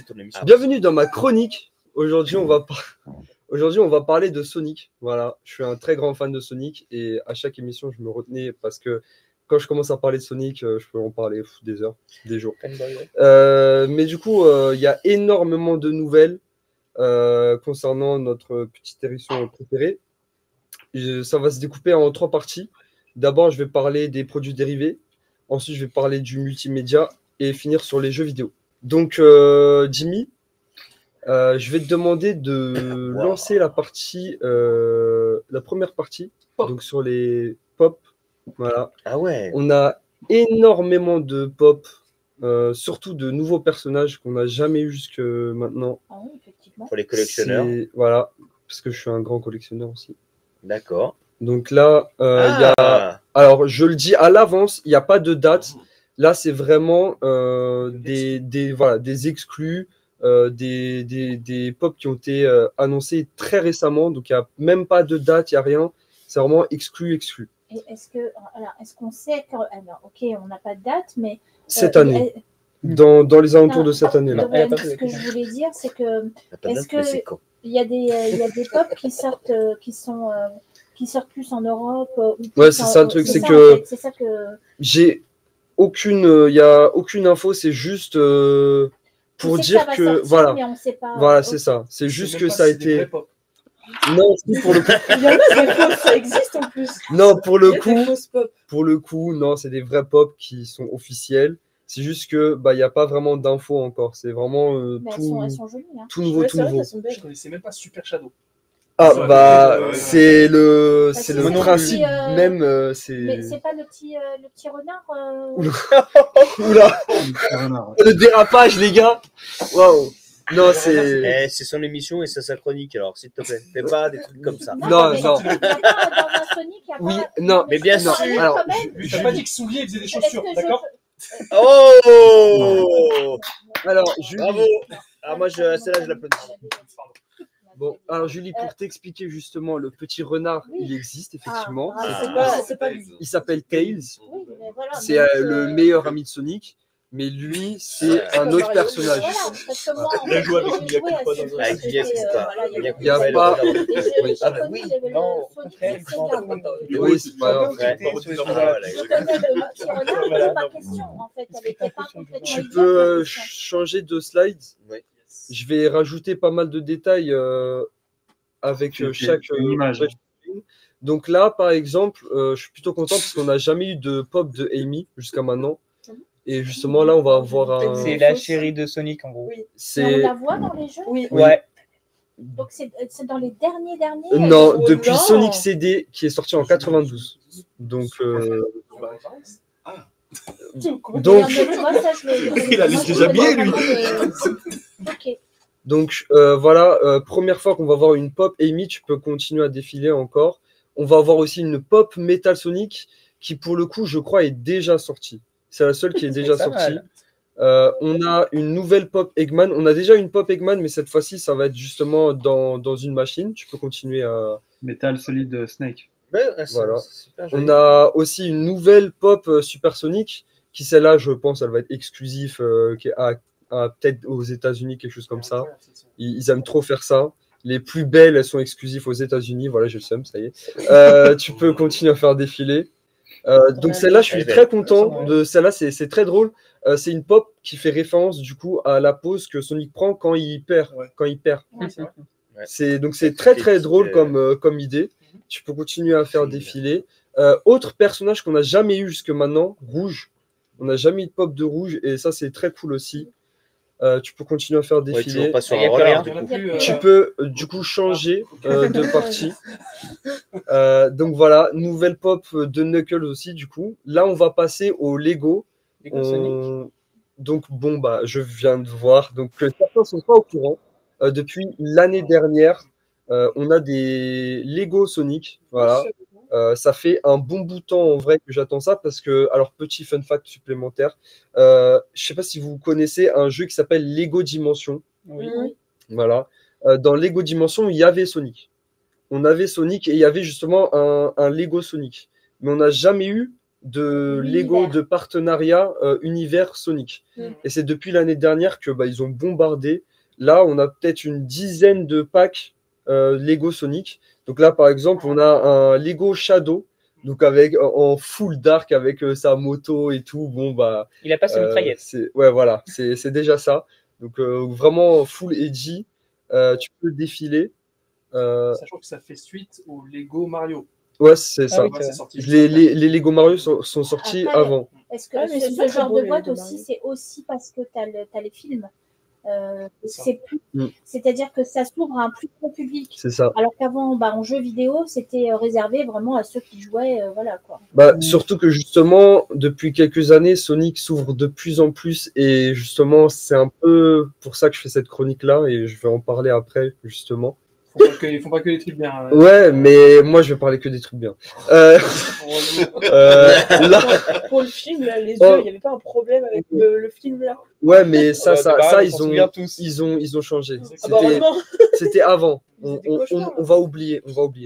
C'est ton émission. Bienvenue dans ma chronique. Aujourd'hui, on va parler de Sonic. Voilà, je suis un très grand fan de Sonic et à chaque émission, je me retenais parce que quand je commence à parler de Sonic, je peux en parler des heures, des jours. Mais du coup, il y a énormément de nouvelles concernant notre petit hérisson préféré. Ça va se découper en 3 parties. D'abord, je vais parler des produits dérivés. Ensuite, je vais parler du multimédia et finir sur les jeux vidéo. Donc, Jimmy, je vais te demander de lancer la première partie, donc sur les pop. Voilà. Ah ouais. On a énormément de pop, surtout de nouveaux personnages qu'on n'a jamais eu jusque maintenant. Ah oui, effectivement. Pour les collectionneurs. Voilà, parce que je suis un grand collectionneur aussi. D'accord. Donc là, il y a. Alors, je le dis à l'avance, il n'y a pas de date. Là, c'est vraiment des exclus, des pop qui ont été annoncés très récemment. Donc, il n'y a même pas de date, il n'y a rien. C'est vraiment exclu. Et est-ce qu'on sait que. Alors, ok, on n'a pas de date, mais. Cette année. Dans les alentours de cette année-là. Ce que je voulais dire, c'est que. Est-ce qu'il y a des pop qui sortent, qui sortent plus en Europe Ouais, c'est ça le truc, c'est que j'ai aucune, il y a aucune info, c'est juste pour dire que voilà, voilà, c'est ça, c'est juste que ça a été. Non, pour le coup. Il y en a des fausses, ça existe en plus. Non, pour le coup, non, c'est des vrais pop qui sont officiels. C'est juste que il y a pas vraiment d'infos encore. C'est vraiment elles sont jolies, hein. tout nouveau, tout nouveau. Je connaissais même pas Super Shadow. Ah c'est le principe même. Mais c'est pas le petit renard. Oula, le dérapage, les gars. Waouh. Non, c'est son émission et c'est sa chronique, alors s'il te plaît, fais pas des trucs comme ça. Non. Dans un Sonic, il y a Oui, pas... non, mais bien sûr. Alors, t'as pas dit que Soulier faisait des chaussures, d'accord? Oh. Alors, Julie. Bravo. Ah, moi, celle-là, je l'applaudis. Bon, alors Julie, pour t'expliquer justement, le petit renard, il existe effectivement. C'est pas lui. Il s'appelle Tails. Oui, voilà, c'est le meilleur ami de Sonic. Mais lui, c'est un autre personnage. Il a joué avec Miyako. Il n'y a pas. Oui, c'est pas grave. Tu peux changer de slide. Je vais rajouter pas mal de détails avec chaque image. Donc là, par exemple, je suis plutôt content parce qu'on n'a jamais eu de pop de Amy jusqu'à maintenant. Et justement, là, on va avoir un. C'est la chérie de Sonic, en gros. Oui. On la voit dans les jeux? Oui. Ouais. Donc, c'est dans les derniers Non, depuis Sonic CD qui est sorti en 92. Donc. Donc. Il a laissé déjà bien, lui. Donc, voilà, première fois qu'on va voir une pop Amy, tu peux continuer à défiler encore. On va avoir aussi une pop Metal Sonic qui, pour le coup, je crois, est déjà sortie. C'est la seule qui est déjà sortie. On a une nouvelle pop Eggman. On a déjà une pop Eggman, mais cette fois-ci, ça va être justement dans une machine. Tu peux continuer à. Metal Solid Snake. Voilà. On a aussi une nouvelle pop Supersonic qui, celle-là, je pense, elle va être exclusive peut-être aux États-Unis, quelque chose comme ça. Ils aiment trop faire ça. Les plus belles, elles sont exclusives aux États-Unis. Voilà, j'ai le seum, ça y est. Tu peux continuer à faire défiler. Donc celle-là, je suis très content de celle-là, c'est très drôle. C'est une pop qui fait référence du coup à la pose que Sonic prend quand il perd. Donc c'est très drôle comme idée. Tu peux continuer à faire défiler. Autre personnage qu'on n'a jamais eu jusque maintenant, Rouge. On n'a jamais eu de pop de Rouge et ça c'est très cool aussi. Tu peux continuer à faire défiler. Tu peux du coup changer de partie. Donc voilà, nouvelle pop de Knuckles aussi du coup. Là on va passer au Lego. Donc bon je viens de voir. Donc certains ne sont pas au courant. Depuis l'année dernière, on a des Lego Sonic. Voilà. Ça fait un bon bout de temps en vrai que j'attends ça parce que, alors petit fun fact supplémentaire, je sais pas si vous connaissez un jeu qui s'appelle Lego Dimension. Oui. Voilà. Dans Lego Dimension, il y avait Sonic. On avait Sonic et il y avait justement un Lego Sonic. Mais on n'a jamais eu de L'univers. Lego de partenariat univers Sonic. Et c'est depuis l'année dernière que ils ont bombardé. Là, on a peut-être une dizaine de packs Lego Sonic. Donc là, par exemple, on a un Lego Shadow, donc en full dark avec sa moto et tout. Bon, Il a pas ses mitraillettes. ouais, voilà, c'est déjà ça. Donc vraiment full edgy. Tu peux défiler. Sachant que ça fait suite au Lego Mario. Ouais, c'est ça. oui, Ouais, c'est sorti juste Les après. Lego Mario sont sortis Après, avant. Est-ce que Ah, mais ce c'est pas genre très beau, de les boîte Lego aussi, Mario. c'est aussi parce que tu as les films. ça. C'est plus... Mm. C'est-à-dire que ça s'ouvre à un plus grand public. C'est ça. Alors qu'avant, en jeu vidéo, c'était réservé vraiment à ceux qui jouaient, voilà quoi. Surtout que justement, depuis quelques années, Sonic s'ouvre de plus en plus et justement, c'est un peu pour ça que je fais cette chronique-là et je vais en parler après, justement. Ils font pas que des trucs bien. Ouais, mais moi, je vais parler que des trucs bien. Là, Pour le film, là, les yeux, Oh. il n'y avait pas un problème avec le film là. ouais, mais ça, on ils s'en souvient ont, tous. ils ont changé. Ah bah heureusement. C'était avant. C'était des cauchemars. On va oublier.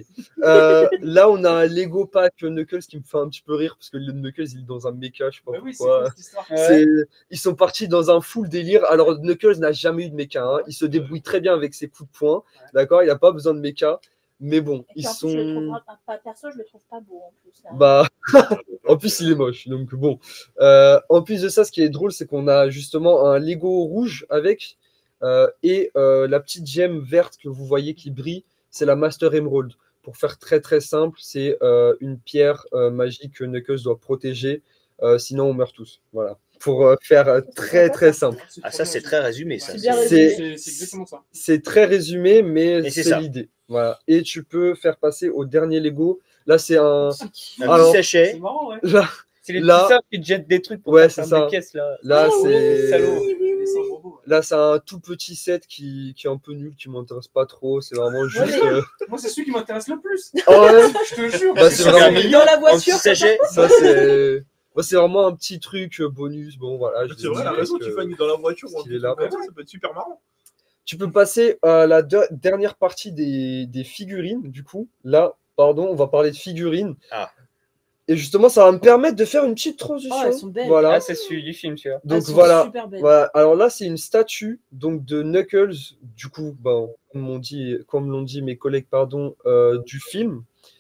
Là, on a un Lego pack Knuckles qui me fait un petit peu rire parce que le Knuckles, il est dans un mecha, je sais pas Bah oui, c'est pourquoi. quoi cette histoire? Ils sont partis dans un full délire. Alors, Knuckles n'a jamais eu de mecha. Hein. Il se débrouille très bien avec ses coups de poing. D'accord, il n'a pas besoin de mecha. Mais bon, Et puis, ils en plus, je le trouve sont. perso, je le trouve pas beau en plus. Là. En plus, il est moche. Donc, bon. En plus de ça, ce qui est drôle, c'est qu'on a justement un Lego rouge avec. Et la petite gemme verte que vous voyez qui brille, c'est la Master Emerald. Pour faire très très simple, c'est une pierre magique que Knuckles doit protéger. Sinon, on meurt tous. Voilà. Pour faire très très simple. Ah, ça, c'est très résumé, ça. C'est bien C'est- résumé. C'est exactement ça. C'est très résumé, mais Et c'est c'est ça. l'idée. Voilà. Et tu peux faire passer au dernier Lego. Là, c'est un. Un Alors- petit sachet. C'est marrant, ouais. Là, C'est les Là- petits sables qui te jettent des trucs pour Ouais, faire c'est des ça. pièces là. là, Ah oui, c'est. salaud. Mais c'est un robot, ouais. Là, c'est un tout petit set qui est un peu nul, qui m'intéresse pas trop. C'est vraiment juste. Moi, c'est celui qui m'intéresse le plus. Oh, ouais. Je te jure. Bah, c'est Super vraiment. mignon. Dans la En voiture. petit sachet. Ça, c'est. Moi, c'est vraiment un petit truc bonus. Bon, voilà. je C'est vrai, l'ai la dit raison, parce tu que- fais dans la voiture ou un qu'il est truc là. comme ça, ça peut être super marrant. Tu peux passer à la dernière partie des figurines. Du coup, là, pardon, on va parler de figurines. Ah. Et justement, ça va me permettre de faire une petite transition. Oh, elles sont belles. Voilà. Ah, c'est celui du film, tu vois. Donc Elles sont voilà. super belles. Voilà. Alors là, c'est une statue donc de Knuckles. Du coup, comme l'ont dit mes collègues, pardon, du film.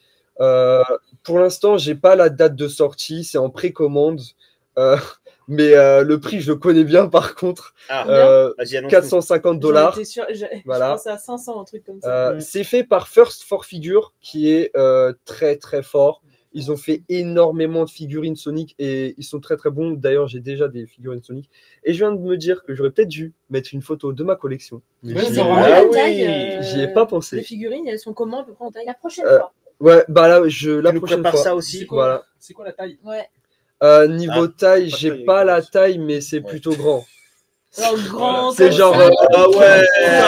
Pour l'instant, j'ai pas la date de sortie. C'est en précommande. Mais le prix, je le connais bien. Par contre, Ah, vas-y, annonce. 450 $. J'en étais sûre, je Voilà. pensais à 500, un truc comme ça. C'est fait par First for Figure, qui est très très fort. Ils ont fait énormément de figurines Sonic et ils sont très très bons. D'ailleurs, j'ai déjà des figurines Sonic. Et je viens de me dire que j'aurais peut-être dû mettre une photo de ma collection. Mais Ouais, j'y ai- c'est vrai. Ah La oui, taille, j'y ai pas pensé. Les figurines, elles sont comment à peu près en taille? La prochaine Euh, fois. Ouais, la Tu nous prochaine prépares fois. ça aussi. C'est quoi, Voilà. c'est quoi la taille? Ouais. Niveau Ah, taille, pas j'ai taille pas avec la grosse. taille, mais c'est Ouais. plutôt grand. Alors, grand. C'est comme genre. ça. Ah ouais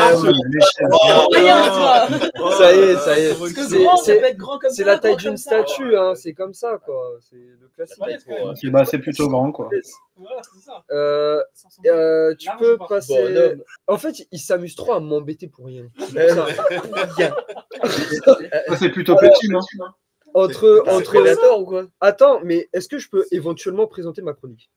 Rien, toi. Ça y est, ça y est. Parce que C'est- grand, ça c'est- peut être grand comme ça. C'est la taille grand d'une comme ça. statue, hein. C'est comme ça, quoi. C'est le classique. Ouais, c'est Bah, c'est plutôt grand, quoi. Voilà, c'est ça. Tu Large peux ou pas passer. Bonhomme. En fait, il s'amuse trop à m'embêter pour rien. Bien. Ça, c'est plutôt petit, non? Entre. Predator ou quoi? Attends, mais est-ce que je peux éventuellement présenter ma chronique?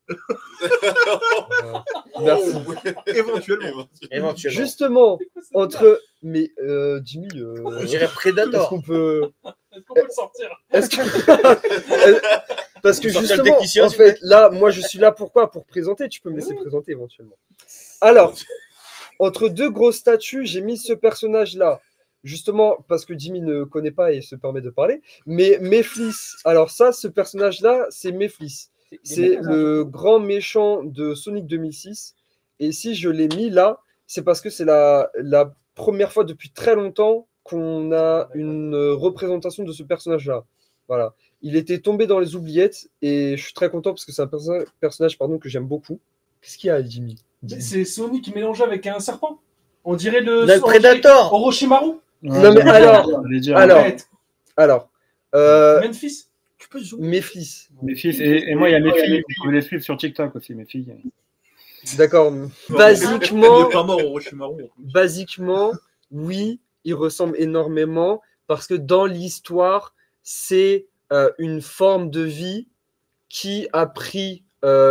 Merci. Éventuellement. Éventuellement. Justement, entre. Mais Jimmy, Je dirais est-ce Predator. qu'on peut. Est-ce qu'on peut le sortir? Est-ce que. Parce que Vous sortez le justement, technicien, en s'il vous fait, là, moi, je suis là pourquoi? Pour présenter. Tu peux me laisser présenter éventuellement. Alors, entre deux grosses statues, j'ai mis ce personnage-là. Justement, parce que Jimmy ne connaît pas et se permet de parler. Mais Mephiles. Alors ça, ce personnage-là, c'est Mephiles. C'est le grand méchant de Sonic 2006. Et si je l'ai mis là, c'est parce que c'est la première fois depuis très longtemps qu'on a une représentation de ce personnage-là. Voilà. Il était tombé dans les oubliettes et je suis très content parce que c'est un personnage que j'aime beaucoup. Qu'est-ce qu'il y a, Jimmy? C'est Sonic mélangé avec un serpent. On dirait le. Le Predator. Orochimaru. Non, mais alors, alors, Arrête. alors, Memphis. Tu peux zoomer. Mephiles. Mes fils, et moi, il y a mes filles, vous pouvez les suivre sur TikTok aussi, mes filles. D'accord. Il Basiquement, est pas mort au Orochimaru. basiquement, oui, il ressemble énormément parce que dans l'histoire, c'est une forme de vie qui a pris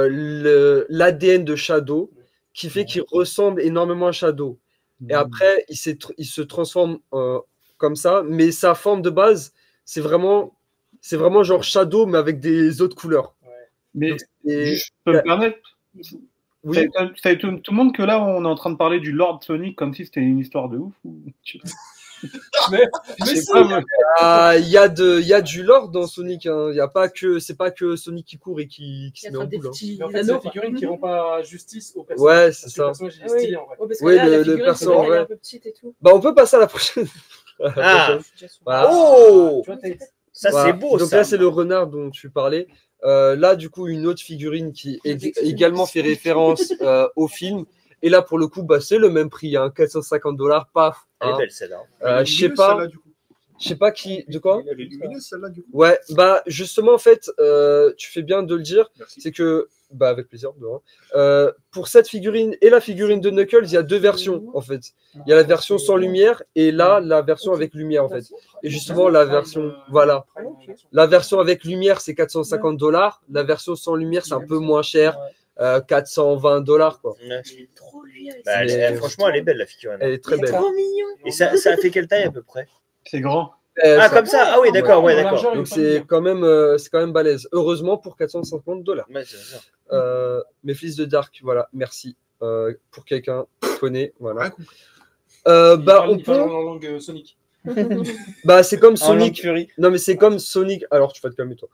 l'ADN de Shadow, qui fait qu'il ressemble énormément à Shadow. Et après, il se transforme comme ça, mais sa forme de base, c'est vraiment genre Shadow, mais avec des autres couleurs. Mais Donc, je peux me permettre. Oui. Ça étonne tout le monde que là, on est en train de parler du Lord Sonic comme si c'était une histoire de ouf. Mais C'est si, pas vrai. Il y a du lore dans Sonic. Hein. C'est pas que Sonic qui court et qui se met en boule. Hein. mais en fait, c'est la figurine qui rend pas justice au personnage. Ouais, c'est Parce que ça. le personnage, il est stylé en vrai. parce que Oui, là, la le figurine, perso, c'est vrai, en elle est vrai. un peu petite et tout. Bah, on peut passer à la prochaine. Ah. Voilà. Oh, Tu vois, t'as- ça Voilà. c'est beau. Donc ça. là, c'est le renard dont tu parlais. Là, du coup, une autre figurine qui également fait référence au film. Et là, pour le coup, bah, c'est le même prix, hein, 450 $, paf. Elle est Hein. belle celle-là. Je sais pas qui. De quoi? Elle est lumineuse celle-là du coup. Ouais, bah justement, en fait, tu fais bien de le dire. Merci. C'est que, bah, avec plaisir, de rien. Pour cette figurine et la figurine de Knuckles, il y a deux versions, en fait. Il y a la version sans lumière et là, la version avec lumière, en fait. Et justement, la version, voilà. La version avec lumière, c'est 450 $. La version sans lumière, c'est un peu moins cher. 420 $, quoi. Ouais. Trop lui. Bah, franchement, elle est belle la figurine. Elle est très belle. Trop mignon. Et ça a fait quelle taille à peu près? C'est grand. Ah, Ça- comme ça? Ah oui, d'accord, ouais, d'accord. Donc c'est quand même balèze. Heureusement pour 450 $. Ouais, c'est ça. Mes fils de Dark, voilà, merci. Pour quelqu'un qui connaît, voilà. Ouais, compris. Bah on Il parle peut. en langue Sonic. Bah c'est comme En langue Sonic. Fury. Non mais c'est comme Sonic. Alors tu vas te calmer toi.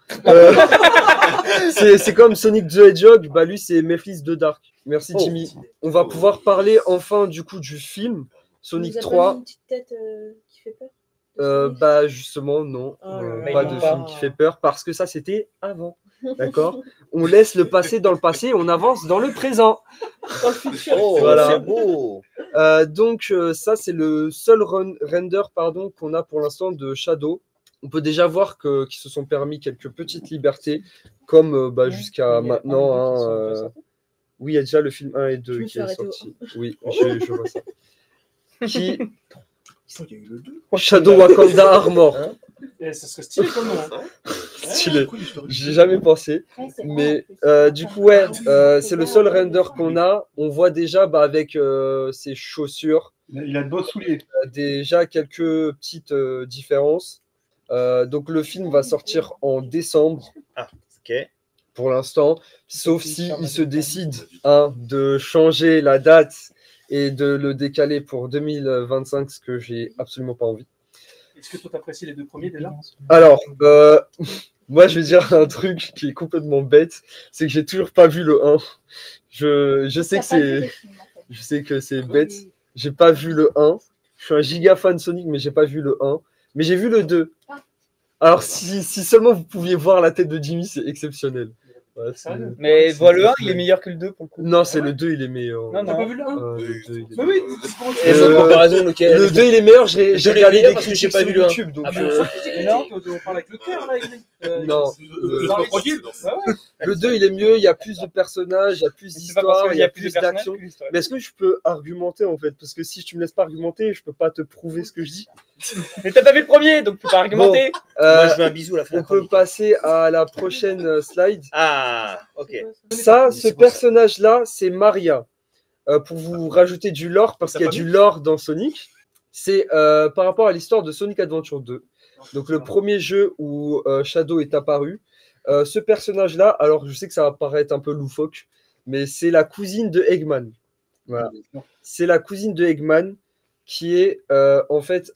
C'est comme Sonic the Hedgehog. Bah lui c'est mes fils de Dark. Merci Oh. Jimmy. On va pouvoir parler enfin du coup du film Sonic Vous avez 3. pas mis une petite tête qui fait peur. Bah justement non, Oh là là. pas Mais de non, film pas. qui fait peur parce que ça c'était avant, d'accord. On laisse le passé dans le passé, on avance dans le présent. Dans le futur. Oh, Voilà. c'est beau. Donc ça c'est le seul render pardon qu'on a pour l'instant de Shadow. On peut déjà voir qu'ils se sont permis quelques petites libertés comme bah, jusqu'à maintenant. Hein, oui, il y a déjà le film 1 et 2 Je me qui suis est arrêtée au sorti. Oui, je vois ça. Qui Il y a eu le 2. Shadow Wakanda Armor. Et ça serait stylé comme nom. Hein. Stylé. J'ai jamais pensé. Ouais, c'est vrai, Mais en plus. du coup, ouais, c'est le seul render qu'on a. On voit déjà bah, avec ses chaussures Il a de beaux souliers. déjà quelques petites différences. Donc le film va sortir en décembre Ok. pour l'instant, sauf si il se décide de changer la date et de le décaler pour 2025, ce que j'ai absolument pas envie. Est-ce que toi t'apprécies les deux premiers déjà? Alors, moi je vais dire un truc qui est complètement bête, c'est que j'ai toujours pas vu le 1. Je sais T'as que pas vu c'est les films, en fait. je sais que c'est bête. J'ai pas vu le 1. Je suis un giga fan Sonic, mais j'ai pas vu le 1. Mais j'ai vu le 2. Alors, si seulement vous pouviez voir la tête de Jimmy, c'est exceptionnel. Ouais, c'est- Mais voilà, le 1, il est meilleur que le 2 pour le coup. Non, c'est le 2, il est meilleur. Non, T'as pas non. vu le 1? Le 2, il est Mais oui, comment tu Et Euh, bonne comparaison, lequel Le 2, il est meilleur. J'ai Le deux, il est regardé meilleur des parce que critiques j'ai pas sur vu le 1. YouTube. Donc, Ah bah, Non, on parle avec le cœur là. Non. Dans les tranquille. le 2, il est mieux. Il y a plus de personnages, il y a plus C'est pas parce d'histoire, qu'il il y a plus de personnages d'action. que l'histoire. Mais est-ce que je peux argumenter en fait? Parce que si tu me laisses pas argumenter, je peux pas te prouver ce que je dis. Mais t'as pas vu le premier, donc tu peux pas argumenter. Moi, je veux un bisou à la fin. On peut passer à la prochaine slide. Ah, ok. Ça, ce personnage-là, c'est Maria. Pour vous rajouter du lore, parce qu'il y a du lore dans Sonic, c'est par rapport à l'histoire de Sonic Adventure 2. Donc le premier jeu où Shadow est apparu. Ce personnage-là, alors je sais que ça va paraître un peu loufoque, mais c'est la cousine de Eggman. Voilà. C'est la cousine de Eggman qui est en fait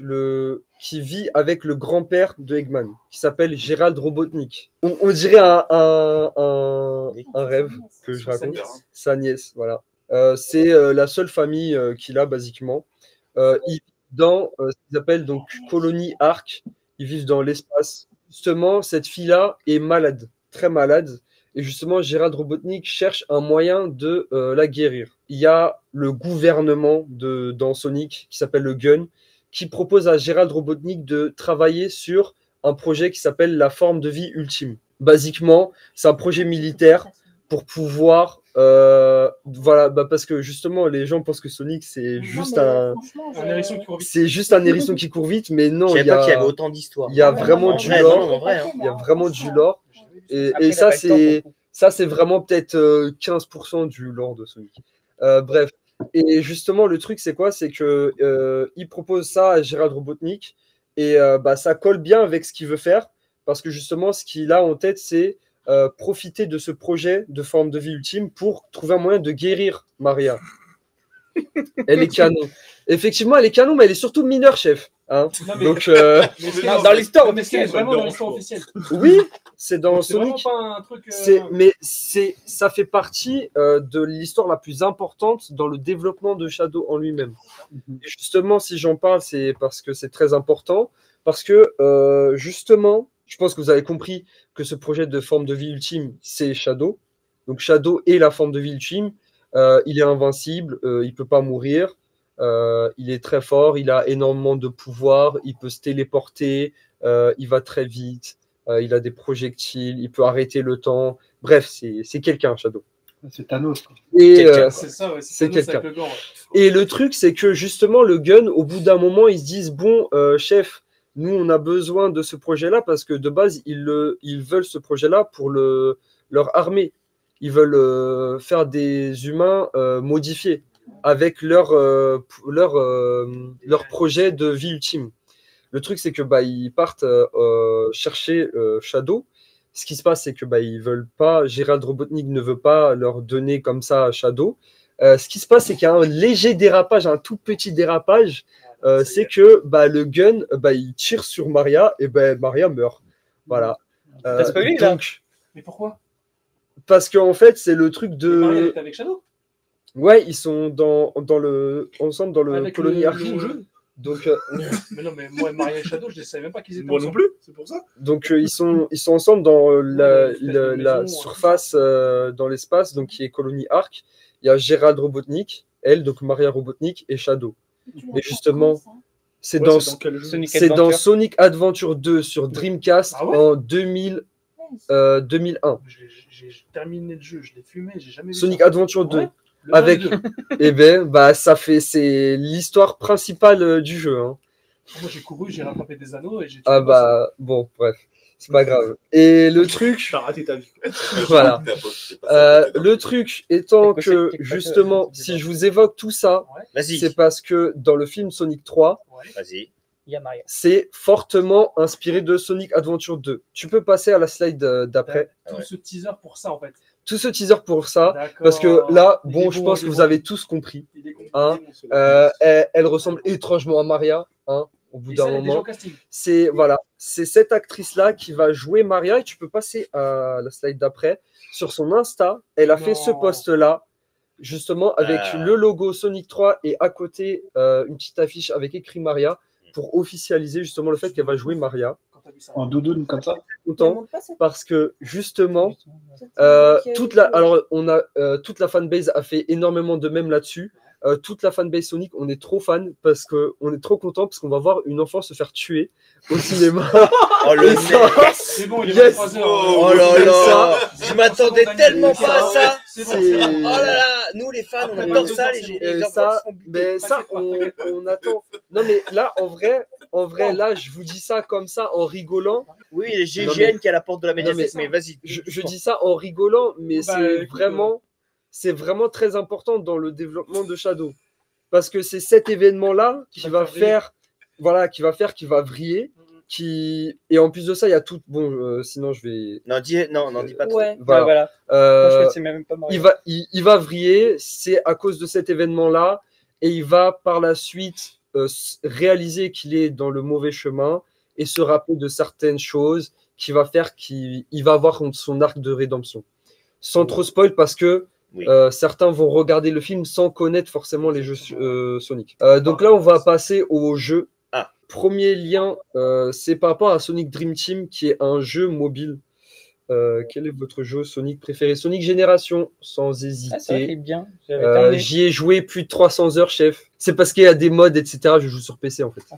qui vit avec le grand-père de Eggman, qui s'appelle Gérald Robotnik. On dirait un rêve que je raconte. Sa nièce, voilà. C'est la seule famille qu'il a, basiquement. Ils vivent dans ce qu'ils appellent donc Colonie Ark. Ils vivent dans l'espace. Justement, cette fille-là est malade, très malade. Et justement, Gérald Robotnik cherche un moyen de la guérir. Il y a le gouvernement dans Sonic, qui s'appelle le Gun, qui propose à Gérald Robotnik de travailler sur un projet qui s'appelle la forme de vie ultime. Basiquement, c'est un projet militaire pour pouvoir... voilà, parce que justement, les gens pensent que Sonic, c'est juste un hérisson qui court vite. c'est juste un hérisson qui court vite, mais non, Je savais pas qu'il y avait autant d'histoires. il y a Ouais, vraiment en du vrai, lore. non, en vrai, hein. Il y a vraiment du lore. Et Après, ça, il a pas eu le temps, c'est vraiment peut-être 15% du lore de Sonic. Bref. Et justement, le truc, c'est quoi? C'est que il propose ça à Gérald Robotnik et ça colle bien avec ce qu'il veut faire parce que justement, ce qu'il a en tête, c'est profiter de ce projet de forme de vie ultime pour trouver un moyen de guérir Maria. Elle est canon. Effectivement, elle est canon, mais elle est surtout mineure, chef. Hein. Non, mais- Donc, Non, dans l'histoire Mais c'est officielle. vraiment dans l'histoire officielle. oui, c'est dans C'est vraiment Sonic. pas un truc. Ça fait partie de l'histoire la plus importante dans le développement de Shadow en lui-même. Et justement, si j'en parle, c'est parce que c'est très important. Parce que justement, je pense que vous avez compris que ce projet de forme de vie ultime, c'est Shadow. Donc Shadow est la forme de vie ultime. Il est invincible, il peut pas mourir. Il est très fort, il a énormément de pouvoir, il peut se téléporter, il va très vite. Il a des projectiles, il peut arrêter le temps. Bref, c'est quelqu'un, Shadow. C'est Thanos. Quoi. Et, C'est ça, ouais. c'est Thanos quelqu'un. avec le gant, ouais. et le truc, c'est que justement, le gun, au bout d'un moment, ils se disent, bon, chef, nous, on a besoin de ce projet-là parce que de base, ils veulent ce projet-là pour leur armée. Ils veulent faire des humains modifiés avec leur projet de vie ultime. Le truc, c'est que ils partent chercher Shadow. Ce qui se passe, c'est que ils veulent pas. Gérald Robotnik ne veut pas leur donner comme ça à Shadow. Ce qui se passe, c'est qu'il y a un léger dérapage, un tout petit dérapage. C'est que le gun, il tire sur Maria et Maria meurt. Voilà. T'as spoilé, là Donc, Mais pourquoi parce qu'en fait, c'est le truc de. Maria est avec Shadow. Ouais, ils sont ensemble dans le Avec colonie le Arc. jeu. Donc, Mais non, mais moi, Maria et Shadow, je ne savais même pas qu'ils étaient Moi non ensemble. plus, c'est pour ça. donc ils sont ensemble dans la l'espèce de maison, surface dans l'espace, donc qui est colonie Arc. Il y a Gérald Robotnik, elle, donc Maria Robotnik et Shadow. Mais justement, c'est Ouais, dans, c'est dans quel jeu Sonic c'est dans Adventure. Sonic Adventure 2 sur Dreamcast Ah ouais en 2001. J'ai terminé le jeu, je l'ai fumé, j'ai jamais vu Sonic ça. Adventure 2. Ouais, le Avec, 22. c'est l'histoire principale du jeu. Hein. Moi, j'ai couru, j'ai rattrapé des anneaux et j'ai tué Ah le boss. bon, bref, c'est pas grave. Et le truc, T'as raté ta vie. voilà. Le truc étant C'est que, possible, justement, si je vous évoque tout ça, Ouais, Vas-y. c'est parce que dans le film Sonic 3, ouais. Vas-y. Il y a Maria. c'est fortement inspiré de Sonic Adventure 2. Tu peux passer à la slide d'après. Tout ce teaser pour ça, en fait. Tout ce teaser pour ça, D'accord. parce que là, Il bon, est je bon, pense il que est vous bon. avez tous compris. Il est compris. Hein, Il est bon, elle ressemble étrangement à Maria, hein, au bout Et d'un ça, elle est déjà moment. au casting. C'est cette actrice-là qui va jouer Maria. Et tu peux passer à la slide d'après. Sur son Insta, elle a fait ce Non. post-là, justement, avec Ah. le logo Sonic 3 et à côté une petite affiche avec écrit Maria pour officialiser justement le fait qu'elle va jouer Maria. Quand t'as vu ça. En doudoune comme ça. Content parce que justement, toute la fanbase a fait énormément de mèmes là-dessus. Toute la fanbase Sonic, on est trop fan parce que on est trop content parce qu'on va voir une enfant se faire tuer au cinéma. Oh le mec. C'est bon, il est Yes. 23h. Oh là là. Je m'attendais tellement pas à ça. C'est bon, C'est- c'est Oh bon. là là. Nous les fans, on adore ça. Les enfants ça, sont butés. mais ça, on attend. Non, mais là, en vrai, là, je vous dis ça comme ça en rigolant. Oui, les Non, GGN qui est à la porte de la mais- médiathèque, mais vas-y. Je dis ça en rigolant, mais Bah, c'est vraiment très important dans le développement de Shadow. Parce que c'est cet événement-là qui va faire, qui va vriller. Et en plus de ça, il y a tout. Bon, sinon, je vais. Non, dis pas trop. Ouais. Voilà. Voilà. Euh, Franchement, c'est même pas Maria. il va vriller, c'est à cause de cet événement-là, et il va par la suite réaliser qu'il est dans le mauvais chemin et se rappeler de certaines choses qui va faire qu'il va avoir son arc de rédemption. Sans trop spoil, parce que Oui. certains vont regarder le film sans connaître forcément les jeux Sonic. Donc là, on va passer au jeu. Ah. Premier lien, c'est par rapport à Sonic Dream Team, qui est un jeu mobile. Quel est votre jeu Sonic préféré? Sonic Génération, sans Ah, c'est vrai hésiter. qu'il est bien. J'avais terminé. J'y ai joué plus de 300 heures, chef. C'est parce qu'il y a des mods, etc. Je joue sur PC, en fait.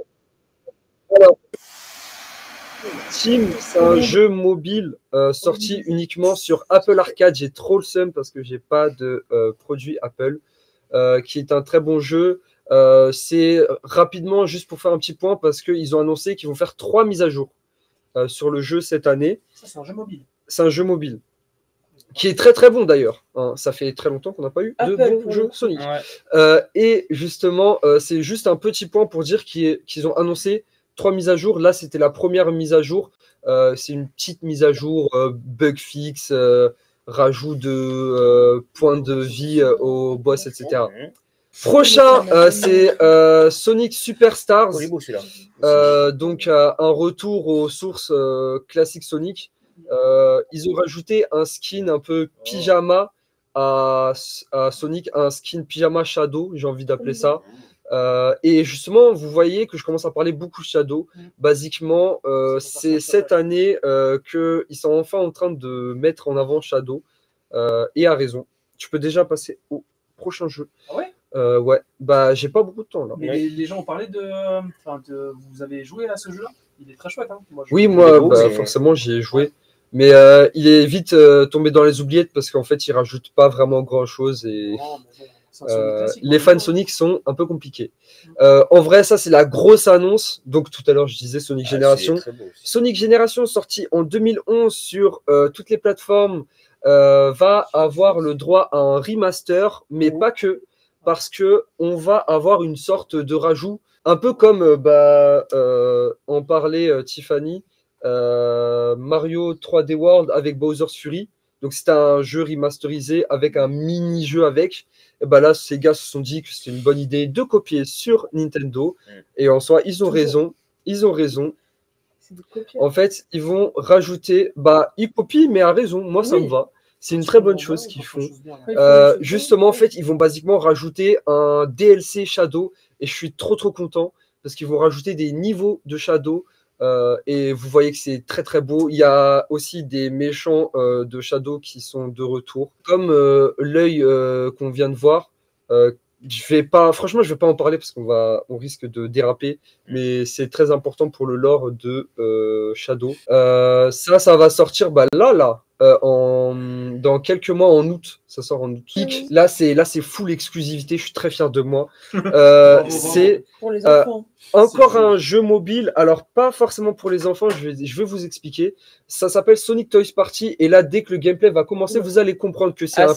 Alors, Team, c'est un jeu mobile sorti uniquement sur Apple Arcade. J'ai trop le seum parce que j'ai pas de produit Apple, qui est un très bon jeu. C'est rapidement, juste pour faire un petit point, parce qu'ils ont annoncé qu'ils vont faire 3 mises à jour sur le jeu cette année. Ça, c'est un jeu mobile. c'est un jeu mobile qui est très très bon d'ailleurs. Hein. Ça fait très longtemps qu'on n'a pas eu de bons jeux Sonic. Ouais. Et justement, c'est juste un petit point pour dire qu'ils ont annoncé 3 mises à jour. Là, c'était la première mise à jour. C'est une petite mise à jour, bug fixe, rajout de points de vie au boss, etc. Prochain, c'est Sonic Superstars. Donc, un retour aux sources classiques Sonic. Ils ont rajouté un skin un peu pyjama à Sonic, un skin pyjama Shadow, j'ai envie d'appeler ça. Et justement, vous voyez que je commence à parler beaucoup de Shadow. Basiquement, c'est cette année qu'ils sont enfin en train de mettre en avant Shadow. Et à raison. Tu peux déjà passer au prochain jeu. Ah ouais? Ouais, bah j'ai pas beaucoup de temps là. Mais les gens ont parlé de. Vous avez joué à ce jeu-là? Il est très chouette. Hein. Moi, forcément, j'y ai joué. Mais il est vite tombé dans les oubliettes parce qu'en fait, il rajoute pas vraiment grand-chose. Et les fans Sonic sont un peu compliqués. En vrai, ça, c'est la grosse annonce. Donc, tout à l'heure, je disais Sonic Génération. Sonic Génération, sorti en 2011 sur toutes les plateformes, va avoir le droit à un remaster, mais pas que. Parce qu'on va avoir une sorte de rajout, un peu comme en parlait Tiffany, Mario 3D World avec Bowser's Fury. Donc c'est un jeu remasterisé avec un mini-jeu avec. Et là, ces gars se sont dit que c'était une bonne idée de copier sur Nintendo. Et en soi, ils ont raison. Ils ont raison. En fait, ils vont rajouter... ils copient, mais à raison. Moi, ça me va. C'est une très bonne chose qu'ils font. Justement, en fait, ils vont basiquement rajouter un DLC Shadow et je suis trop content parce qu'ils vont rajouter des niveaux de Shadow et vous voyez que c'est très très beau. Il y a aussi des méchants de Shadow qui sont de retour, comme l'œil qu'on vient de voir. Franchement, je vais pas en parler parce on risque de déraper, mais c'est très important pour le lore de Shadow. Ça va sortir dans quelques mois en août. Ça sort en août. Là, c'est full exclusivité. Je suis très fier de moi. C'est pour les enfants. Encore un jeu mobile. Alors, pas forcément pour les enfants. Je vais vous expliquer. Ça s'appelle Sonic Toys Party. Et là, dès que le gameplay va commencer, vous allez comprendre que c'est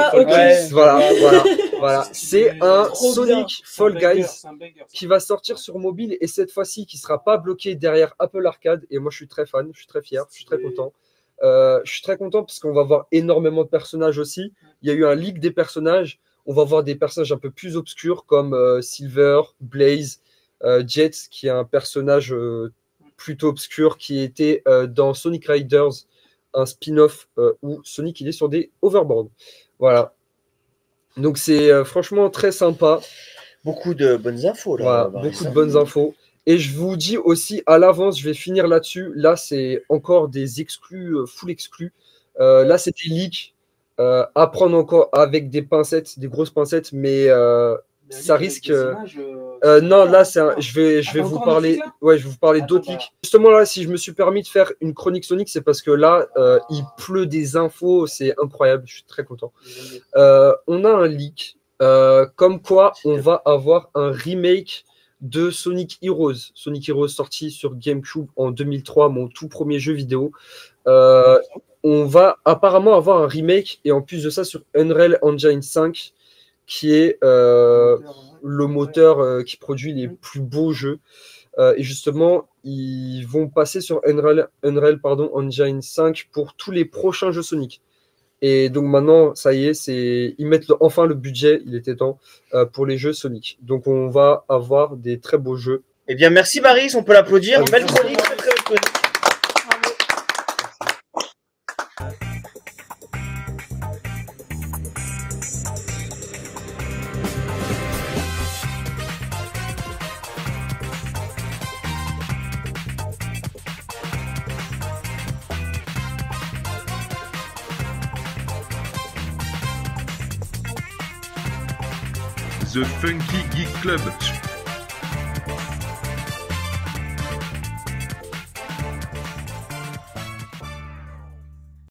Voilà. C'est un Sonic Fall Guys qui va sortir sur mobile et cette fois-ci qui sera pas bloqué derrière Apple Arcade. Et moi, je suis très fan. Je suis très fier. Je suis très content. Je suis très content parce qu'on va voir énormément de personnages aussi. Il y a eu un leak des personnages. On va voir des personnages un peu plus obscurs comme Silver, Blaze, Jet, qui est un personnage plutôt obscur qui était dans Sonic Riders, un spin-off où Sonic il est sur des overboards. Voilà. Donc c'est franchement très sympa. Beaucoup de bonnes infos là. Voilà, beaucoup de bonnes infos. Et je vous dis aussi à l'avance, je vais finir là-dessus. Là, c'est encore des exclus, full exclus. Là, c'est des leaks à prendre encore avec des pincettes, des grosses pincettes, mais ça risque. Non, là, je vais vous parler. Ouais, je vais vous parler d'autres leaks. Justement, là, si je me suis permis de faire une chronique Sonic, c'est parce que là, il pleut des infos, c'est incroyable. Je suis très content. On a un leak comme quoi on va avoir un remake de Sonic Heroes. Sonic Heroes sorti sur GameCube en 2003, mon tout premier jeu vidéo. On va apparemment avoir un remake et en plus de ça sur Unreal Engine 5 qui est le moteur qui produit les plus beaux jeux. Et justement, ils vont passer sur Unreal Engine 5 pour tous les prochains jeux Sonic. Et donc maintenant, ça y est, ils mettent enfin le budget, il était temps, pour les jeux Sonic. Donc on va avoir des très beaux jeux. Eh bien, merci Maris, on peut l'applaudir. Belle chronique, très belle chronique. The Funky Geek Club